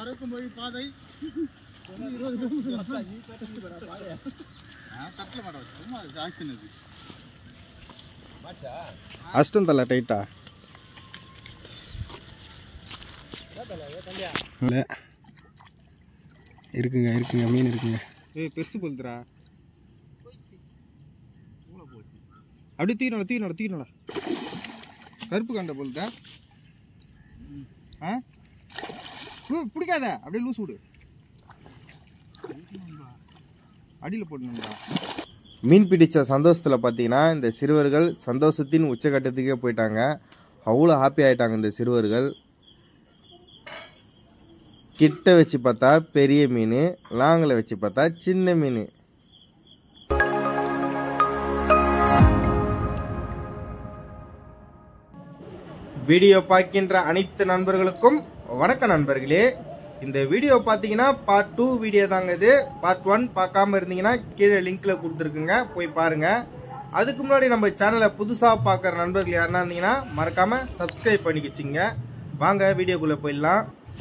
பறக்கும் வழி பாதை 20 தட்டில் மாட்டோம் சும்மா ஆக்ஷன் இது அஷ்டம் தலை டைட்டா இல்லை இருக்குங்க இருக்குங்க மீன் இருக்குங்க பெருசு போகுதுரா அப்படியே தீனோட கருப்பு கண்ட போகுதா ஆ பிடிக்காத அப்படியே லூஸ் விடு அடியில் போடணுங்களா மீன் பிடிச்ச சந்தோஷத்தில் பார்த்தீங்கன்னா இந்த சிறுவர்கள் சந்தோஷத்தின் உச்சகட்டத்துக்கே போயிட்டாங்க அவ்வளோ ஹாப்பி ஆகிட்டாங்க இந்த சிறுவர்கள் கிட்ட வச்சு பார்த்தா பெரிய மீன் லாங்கில் வச்சு பார்த்தா சின்ன மீன் வீடியோ பார்க்கின்ற அனைத்து நண்பர்களுக்கும் வணக்கம் நண்பர்களே இந்த வீடியோ பார்த்தீங்கன்னா பார்ட் 2 வீடியோ தாங்க இது பார்ட் 1 பார்க்காம இருந்தீங்கன்னா கீழே லிங்க்ல கொடுத்துருக்குங்க போய் பாருங்க அதுக்கு முன்னாடி நம்ம சேனலை புதுசாக பார்க்குற நண்பர்கள் யாருன்னா இருந்தீங்கன்னா மறக்காம சப்ஸ்கிரைப் பண்ணிக்கிச்சிங்க வாங்க வீடியோக்குள்ளே போயிடலாம்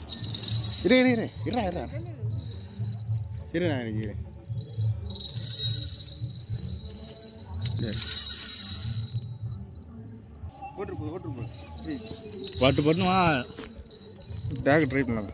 பாட்டு பண்ணுவா டேக் ட்ரை பண்ணலாம்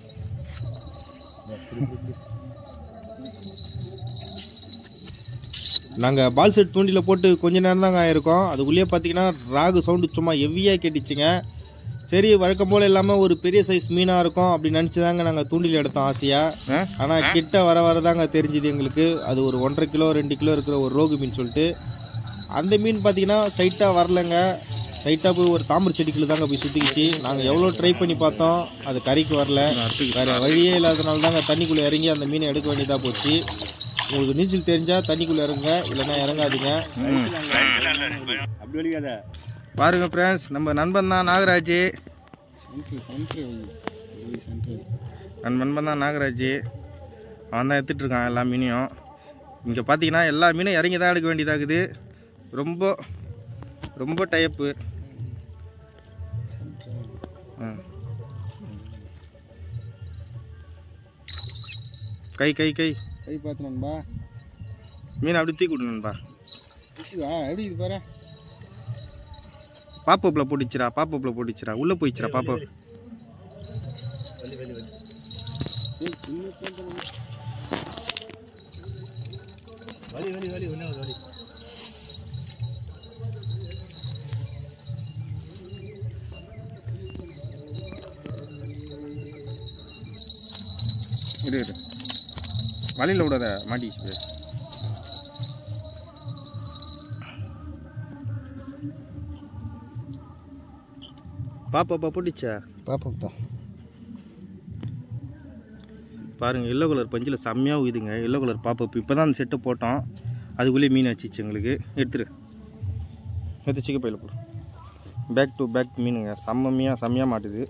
நாங்கள் பால் செட் தூண்டியில் போட்டு கொஞ்ச நேரம் தாங்க ஆயிருக்கோம் அதுக்குள்ளேயே பார்த்தீங்கன்னா ராகு சவுண்டு சும்மா ஹெவியாக கேட்டுச்சுங்க சரி வழக்கம் போல் இல்லாமல் ஒரு பெரிய சைஸ் மீனாக இருக்கும் அப்படி நினச்சி தாங்க நாங்கள் தூண்டில் எடுத்தோம் ஆசையாக ஆனால் கிட்ட வர தாங்க தெரிஞ்சுது எங்களுக்கு அது ஒரு 1.5 கிலோ 2 கிலோ இருக்கிற ஒரு ரோகு மீன் சொல்லிட்டு அந்த மீன் பார்த்தீங்கன்னா ஸ்ட்ரைட்டாக வரலைங்க ஸ்ட்ரைட்டாக போய் ஒரு தாமரை செடிக்குள்ள தாங்க போய் சுற்றிக்கிச்சு நாங்கள் எவ்வளோ ட்ரை பண்ணி பார்த்தோம் அது கரைக்கு வரல வேறு வழியே இல்லாதனால தாங்க தண்ணிக்குள்ளே இறங்கி அந்த மீனை எடுக்க வேண்டியதாக போச்சு உங்களுக்கு நீச்சல் தெரிஞ்சால் தண்ணிக்குள்ளே இறங்குங்க இல்லைன்னா இறங்காதீங்க அப்படி வலிக்காத பாருங்க ஃப்ரெண்ட்ஸ் நம்ம நண்பன் தான் நாகராஜ் நண்பன் தான் நாகராஜ் அவன் தான் எடுத்துகிட்டு இருக்கான் எல்லா மீனையும் இங்கே பார்த்தீங்கன்னா எல்லா மீனும் இறங்கி தான் எடுக்க வேண்டியதாகுது ரொம்ப ரொம்ப டைப்பு கை கை கை கை பார்த்து நண்பா மீன் அப்படி தூக்கி விடு நண்பா எப்படி இது பாரு பாப்பப்பில் போட்டுச்சுரா உள்ளே போயிடுச்சுரா பாப்பா வலி இரு வலையில் விடாத மாட்டிச்சு பாப்பா போட்டுச்சா பாப்பா தான் பாருங்கள் எல்லோ கலர் பஞ்சில் செம்மையாக உயுதுங்க எல்லோ கலர் பாப்பா இப்போ தான் அந்த செட்டை போட்டோம் அதுக்குள்ளேயே மீன் வச்சிச்சு எங்களுக்கு எடுத்து சிக்க பையில் போடு பேக் டு பேக் மீனுங்க செம்மையாக மாட்டுது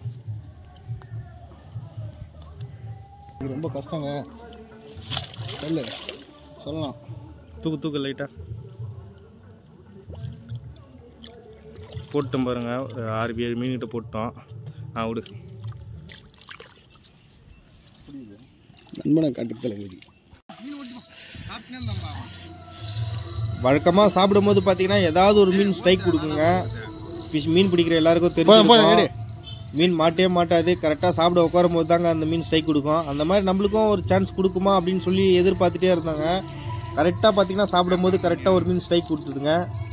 இது ரொம்ப கஷ்டங்க சொல்லலாம் தூக்கு லைட்டாக போட்டோம் பாருங்க ஒரு 6-7 மீன்கிட்ட போட்டோம் விடு நண்பனை காட்டுறதுல வழக்கமாக சாப்பிடும்போது பார்த்தீங்கன்னா ஏதாவது ஒரு மீன் ஸ்ட்ரைக் கொடுக்குங்க மீன் பிடிக்கிற எல்லாருக்கும் தெரியும் மீன் மாட்டாது கரெக்டாக சாப்பிட உட்காரும் போது தாங்க அந்த மீன் ஸ்ட்ரைக் கொடுக்கும் அந்த மாதிரி நம்மளுக்கும் ஒரு சான்ஸ் கொடுக்குமா அப்படின்னு சொல்லி எதிர்பார்த்துட்டே இருந்தாங்க கரெக்டாக பார்த்தீங்கன்னா சாப்பிடும்போது கரெக்டாக ஒரு மீன் ஸ்ட்ரைக் கொடுத்துதுங்க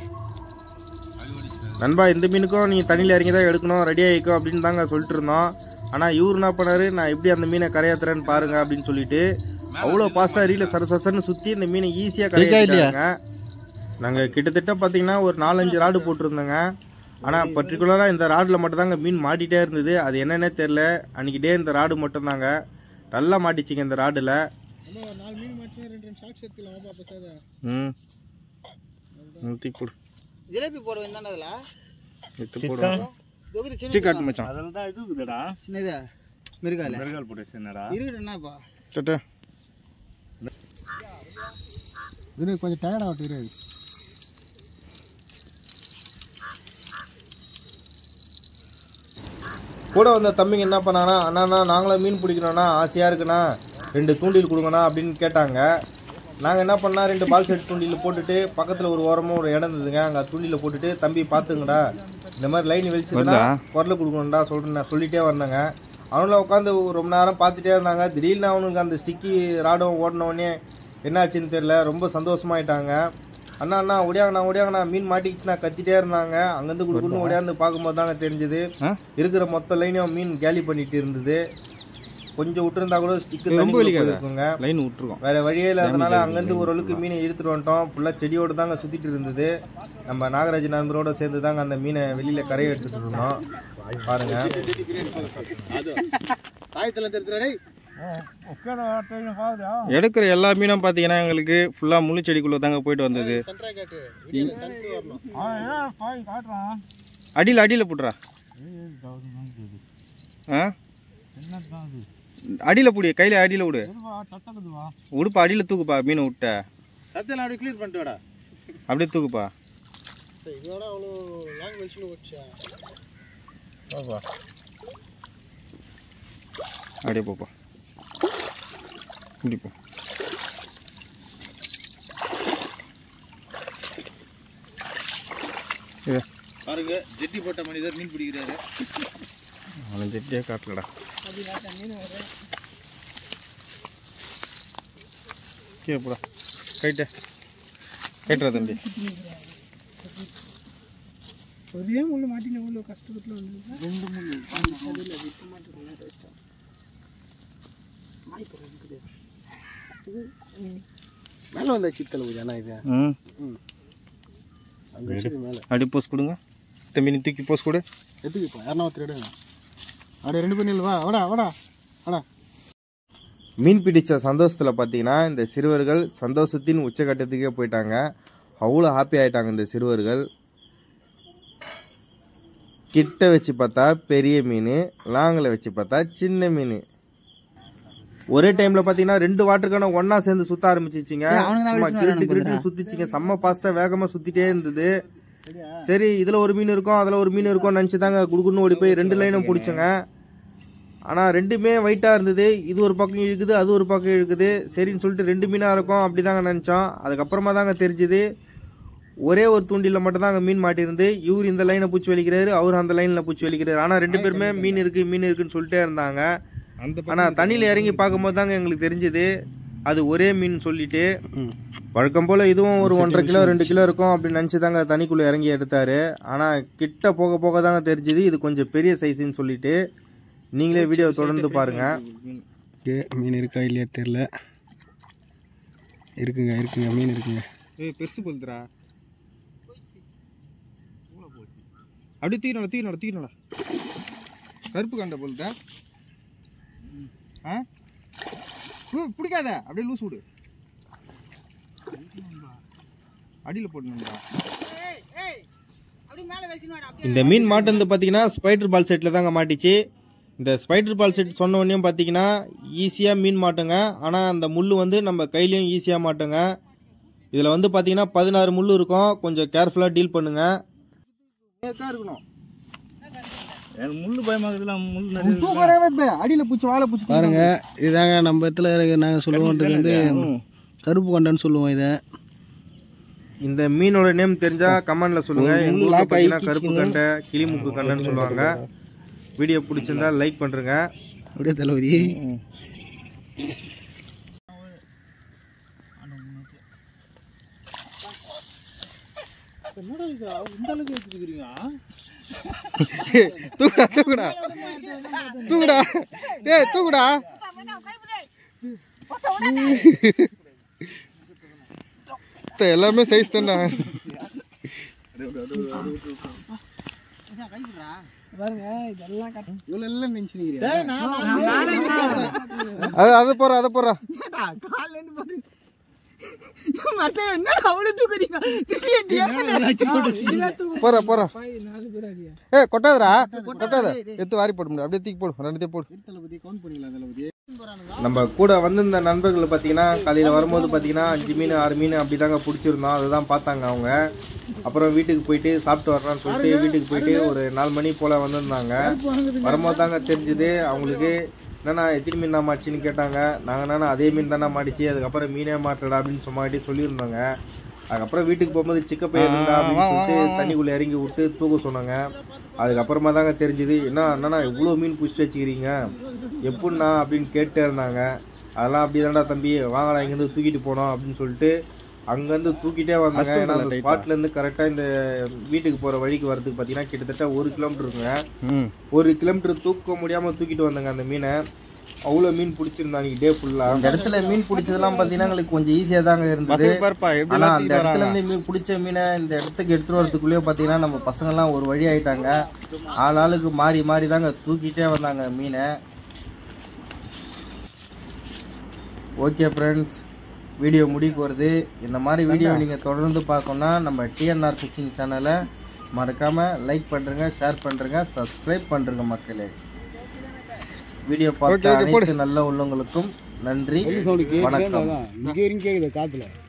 நண்பா இந்த மீனுக்கும் நீ தண்ணியில் இறங்கி தான் எடுக்கணும் ரெடி ஆகிக்கும் அப்படின்னு தாங்க சொல்லிட்டு இருந்தோம் ஆனால் இவர் என்ன பண்ணாரு நான் எப்படி அந்த மீனை கரையாத்துறேன்னு பாருங்க அப்படின்னு சொல்லிட்டு அவ்வளோ ஃபாஸ்ட்டாக ரீல சரசன்னு சுற்றி இந்த மீனை ஈஸியாக கரையாங்க நாங்கள் கிட்டத்தட்ட பார்த்தீங்கன்னா ஒரு 4-5 ராடு போட்டிருந்தோங்க ஆனால் பர்டிகுலராக இந்த ராடில் மட்டும்தாங்க மீன் மாட்டிகிட்டே இருந்தது அது என்னன்னே தெரில அன்றைக்கிட்டே இந்த ராடு மட்டும்தாங்க நல்லா மாட்டிச்சிங்க இந்த ராடில் ஜிலேபி போட வேண்டாம்ல சிக்காட்டு மச்சான் அதனால தான் இது இருக்குடா என்னது மிருகால் போட்டு என்னடா இருக்கு என்னப்பா டட்ட இது கொஞ்சம் டயர்ட் ஆகுது இரு கூட வந்த தம்பிங்க என்ன பண்ணாங்கன்னா, அண்ணா நாங்களும் மீன் பிடிக்கணும்னா ஆசையாக இருக்குண்ணா, 2 தூண்டில் கொடுங்கண்ணா அப்படின்னு கேட்டாங்க. நாங்கள் என்ன பண்ணால் 2 பால் செட் தூண்டில் போட்டுட்டு பக்கத்தில் ஒரு ஓரமாக ஒரு இடம் இருந்ததுங்க, அங்கே தூண்டில் போட்டுட்டு தம்பி பார்த்துங்கடா இந்த மாதிரி லைன் வெளிச்சதுன்னா குரலை கொடுக்கணும்டா சொல்லிட்டே வந்தாங்க. அவங்கள உட்காந்து ரொம்ப நேரம் பார்த்துட்டே இருந்தாங்க. திடீர்னு அவனுக்கு அந்த ஸ்டிக்கி ராடம் ஓடினோடனே என்னாச்சுன்னு தெரியல, ரொம்ப சந்தோஷமாயிட்டாங்க. அண்ணா ஒடியாங்கண்ணா மீன் மாட்டிக்கிச்சுன்னா கத்திட்டே இருந்தாங்க. அங்கேருந்து கொடுக்கணும் ஓடியாந்து பார்க்கும்போது தாங்க தெரிஞ்சது இருக்கிற மொத்த லைனையும் மீன் கேலி பண்ணிட்டு இருந்தது. கொஞ்சம் விட்டுருந்தா கூட ஸ்டிக்கர் ரொம்ப இருக்குங்க, லைன் விட்டுருக்கோம். வேற வழியே இல்லாதனால அங்கேருந்து ஓரளவுக்கு மீனை இழுத்துட்டு வந்துட்டோம். ஃபுல்லாக செடியோடு தாங்க சுற்றிட்டு இருந்தது. நம்ம நாகராஜ் நண்பரோட சேர்ந்து தாங்க அந்த மீனை வெளியில் கரையை எடுத்துகிட்டு இருந்தோம். பாருங்க எடுக்கிற எல்லா மீனும் பார்த்தீங்கன்னா எங்களுக்கு ஃபுல்லாக முள்ளு செடிக்குள்ளே தாங்க போயிட்டு வந்தது. அடியில் போட்டுறா அடியில் புடி, கையில் அடியில் விடு, உடுப்பா அடியில் தூக்குப்பா, மீனை விட்ட அப்படியே தூக்குப்பா. அப்படியே போப்பா, இப்படி போ. பாருங்க ஜெட்டி போட்ட மனிதர் மீன் பிடிக்கிறாரு. அவன் ஜெட்டியே காட்டலடா. கேப்படா கைட்டா தம்பி. ஒரே முள்ளு மாட்டின உள்ள கஷ்டப்பட்டு வந்து 2 முள்ளு அதுல விட்டு மாட்டறல டேஸ்டா மாய் போற இருக்குது. இது மேல வந்த சித்தல ஊஜானா இது. அங்க வச்சது மேல அடி போஸ் கொடுங்க தம்பி, நீ தூக்கி போஸ் கொடு. எதுக்கு இப்போ யாரனா திருடுங்க. அட 2 பேர் வா வாடா. மீன் பிடிச்ச சந்தோஷத்தில் பார்த்தீங்கன்னா இந்த சிறுவர்கள் சந்தோஷத்தின் உச்சகட்டத்துக்கே போயிட்டாங்க. அவ்வளோ ஹாப்பி ஆகிட்டாங்க இந்த சிறுவர்கள். கிட்ட வச்சு பார்த்தா பெரிய மீன், லாங்கில் வச்சு பார்த்தா சின்ன மீன். ஒரே டைமில் பார்த்தீங்கன்னா 2 வாட்டருக்கான ஒன்றா சேர்ந்து சுற்ற ஆரம்பிச்சிச்சிங்க. கிரிட்டு சுற்றிச்சிங்க. செம்ம ஃபாஸ்ட்டாக வேகமாக சுற்றிட்டே இருந்தது. சரி இதில் ஒரு மீன் இருக்கும் அதில் ஒரு மீன் இருக்கும்னு நினச்சி தாங்க குடுக்குன்னு ஓடி போய் 2 லைனும் பிடிச்சோங்க. ஆனால் 2மே ஒயிட்டாக இருந்தது. இது ஒரு பக்கம் இழுக்குது, அது ஒரு பக்கம் இழுக்குது. சரின்னு சொல்லிட்டு 2 மீனாக இருக்கும் அப்படி தாங்க நினச்சோம். அதுக்கப்புறமா தாங்க தெரிஞ்சுது ஒரே ஒரு தூண்டில மட்டும் தான் அங்கே மீன் மாட்டிருந்து. இவர் இந்த லைனை பூச்சி வலிக்கிறாரு, அவர் அந்த லைனில் பூச்சி வலிக்கிறாரு. ஆனால் 2 பேருமே மீன் இருக்குன்னு சொல்லிட்டே இருந்தாங்க. ஆனால் தண்ணியில் இறங்கி பார்க்கும்போது தாங்க எங்களுக்கு தெரிஞ்சுது அது ஒரே மீன் சொல்லிட்டு. வழக்கம் போல் இதுவும் ஒரு 1.5 கிலோ 2 கிலோ இருக்கும் அப்படின்னு நினச்சி தாங்க தண்ணிக்குள்ளே இறங்கி எடுத்தார். ஆனால் கிட்ட போக போக தாங்க தெரிஞ்சுது இது கொஞ்சம் பெரிய சைஸுன்னு சொல்லிட்டு. நீங்களே வீடியோ தொடர்ந்து பாருங்க. மீன் இருக்கா இல்லையா தெரியல. இருக்குங்க மீன் இருக்குங்க. பெருசு போல்துரா அப்படி தீக்கணும்டா கருப்பு கண்ட போல்தா. பிடிக்காத அப்படியே லூஸ் விடு, அடியில் போடணும்டா. இந்த மீன் மாட்டது பார்த்தீங்கன்னா ஸ்பைடர் பால் செட்டில் தாங்க மாட்டிச்சு. இந்த ஸ்பைடர் பால் செட் சொன்ன உடனே பார்த்தீங்கன்னா ஈஸியாக மீன் மாட்டுங்க. ஆனால் அந்த முள் வந்து நம்ம கையிலையும் ஈஸியாக மாட்டுங்க. இதில் வந்து பார்த்தீங்கன்னா 16 முள் இருக்கும். கொஞ்சம் கேர்ஃபுல்லாக டீல் பண்ணுங்க. இருக்கணும் முள்ளு பயமாக்குதுலாம். அடியில் பூச்சி வாழை பூச்சி பாருங்க. இதாங்க நம்ம இடத்துல நாங்கள் சொல்லுவோம் வந்து கருப்பு கண்டன்னு சொல்லுவோம். இதை இந்த மீனோட நேம் தெரிஞ்சா கமெண்ட்ல சொல்லுங்க. எங்க ஊர்ல பார்த்தீங்கன்னா கருப்பு கண்டை, கிளிமுக்கு கண்டைன்னு சொல்லுவாங்க. வீடியோ பிடிச்சிருந்தா லைக் பண்ணுறேங்க. அப்படியே தளபதி தூக்குடா. எல்லாமே சைஸ் தானே. அதை போறா போற போற ஏ கொட்டாதரா கொட்டாத எடுத்து வாரி போட முடியும் அப்படியே தூக்கி போடு ரெண்டுத்தையும் போடு. நம்ம கூட வந்திருந்த நண்பர்கள் பார்த்தீங்கன்னா காலையில் வரும்போது பார்த்தீங்கன்னா 5 மீன் 6 மீன் அப்படி தாங்க பிடிச்சிருந்தோம். அதுதான் பார்த்தாங்க அவங்க. அப்புறம் வீட்டுக்கு போயிட்டு சாப்பிட்டு வரலான்னு சொல்லிட்டு வீட்டுக்கு போயிட்டு ஒரு 4 மணி போல் வந்திருந்தாங்க. வரும்போது தாங்க தெரிஞ்சுது அவங்களுக்கு. என்னண்ணா எத்தனை மீன் தான் மாச்சின்னு கேட்டாங்க. நாங்கள் என்னன்னா அதே மீன் தானே மாடிச்சு, அதுக்கப்புறம் மீனே மாட்டடா அப்படின்னு சொன்னாட்டி சொல்லியிருந்தாங்க. அதுக்கப்புறம் வீட்டுக்கு போகும்போது சிக்கப்பை இருந்தா அப்படின்னு சொல்லிட்டு தண்ணிக்குள்ளே இறங்கி விட்டு தூக்க சொன்னாங்க. அதுக்கப்புறமா தாங்க தெரிஞ்சுது என்னன்னா இவ்வளோ மீன் பிடிச்சி வச்சுக்கிறீங்க எப்படின்னா அப்படின்னு கேட்டே இருந்தாங்க. அதெல்லாம் அப்படி தான்டா தம்பி, வாங்கடா இங்கேருந்து தூக்கிட்டு போனோம் அப்படின்னு சொல்லிட்டு அங்கேருந்து தூக்கிட்டே வந்தாங்க. ஏன்னா அந்த ஸ்பாட்லேருந்து கரெக்டாக இந்த வீட்டுக்கு போகிற வழிக்கு வரதுக்கு பார்த்தீங்கன்னா கிட்டத்தட்ட 1 கிலோமீட்டர் இருக்குங்க. 1 கிலோமீட்டர் தூக்க முடியாமல் தூக்கிட்டு வந்தாங்க அந்த மீனை. அவ்வளோ மீன் பிடிச்சிருந்தா அன்றைக்கி டே ஃபுல்லாக. அந்த இடத்துல மீன் பிடிச்சதெல்லாம் பார்த்தீங்கன்னா எங்களுக்கு கொஞ்சம் ஈஸியாக தாங்க இருந்தது. ஆனால் அந்த இடத்துலேருந்து மீன் பிடிச்ச மீனை இந்த இடத்துக்கு எடுத்துகிட்டு வரதுக்குள்ளேயே பார்த்தீங்கன்னா நம்ம பசங்கள்லாம் ஒரு வழி ஆகிட்டாங்க. ஆளுக்கு மாறி மாறி தாங்க தூக்கிட்டே வந்தாங்க மீனை. ஓகே ஃப்ரெண்ட்ஸ், வீடியோ முடிவுக்கு வருது. இந்த மாதிரி வீடியோ நீங்கள் தொடர்ந்து பார்க்கணுன்னா நம்ம டிஎன்ஆர் ஃபிஷிங் சேனலை மறக்காமல் லைக் பண்ணுறங்க, ஷேர் பண்ணுறங்க, சப்ஸ்கிரைப் பண்ணுறங்க மக்களே. வீடியோ பார்த்து அனைத்து நல்ல உள்ளவங்களுக்கும் நன்றி, வணக்கம்.